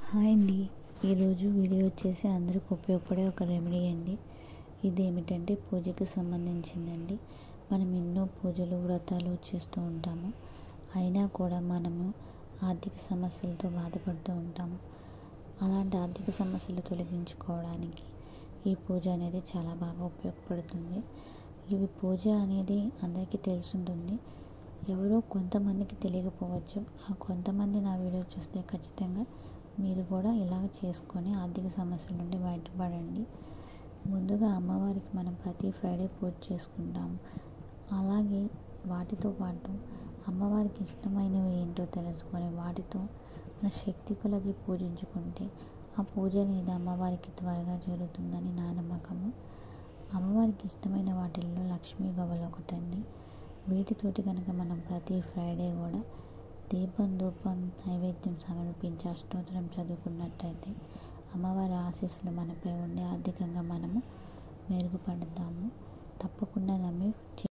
Hi అండి. ఈరోజు video వచ్చేసి అందరికి ఉపయోగపడే ఒక రెమెడీ అండి. ఇదేమిటంటే పూజకి సంబంధించిందండి. మనం ఎన్నో పూజలు వ్రతాలు చేస్తూ ఉంటాము. అయినా కూడా మనము ఆర్థిక సమస్యలతో బాధపడుతూ ఉంటాము. అలాంటి ఆర్థిక సమస్యలు తొలగించుకోవడానికి ఈ పూజ అనేది చాలా బాగా ఉపయోగపడుతుంది. ఈ పూజ అనేది అందరికీ తెలుసుంటుంది. ఎవరో కొంతమందికి తెలియకపోవచ్చు. ఆ కొంతమంది నా వీడియో చూస్తే ఖచ్చితంగా మీరు కూడా ఇలాగ చేసుకొని ఆర్థిక సమస్యల నుండి బయటపడండి. ముందుగా అమ్మవారికి మనం ప్రతి ఫ్రైడే పూజ చేసుకుంటాము. అలాగే వాటితో పాటు అమ్మవారికి ఇష్టమైనవి ఏంటో తెలుసుకొని వాటితో మన శక్తి కొలది పూజించుకుంటే ఆ పూజ అనేది అమ్మవారికి త్వరగా జరుగుతుందని నా నమ్మకము. అమ్మవారికి ఇష్టమైన వాటిల్లో లక్ష్మీ గవ్వలు ఒకటండి. వీటితోటి కనుక మనం ప్రతి ఫ్రైడే కూడా దీపం ధూపం నైవేద్యం సమర్పించి అష్టోత్తరం చదువుకున్నట్టయితే అమ్మవారి ఆశీస్సులు మనపై ఉండి ఆర్థికంగా మనము మెరుగుపడతాము. తప్పకుండా నమ్మి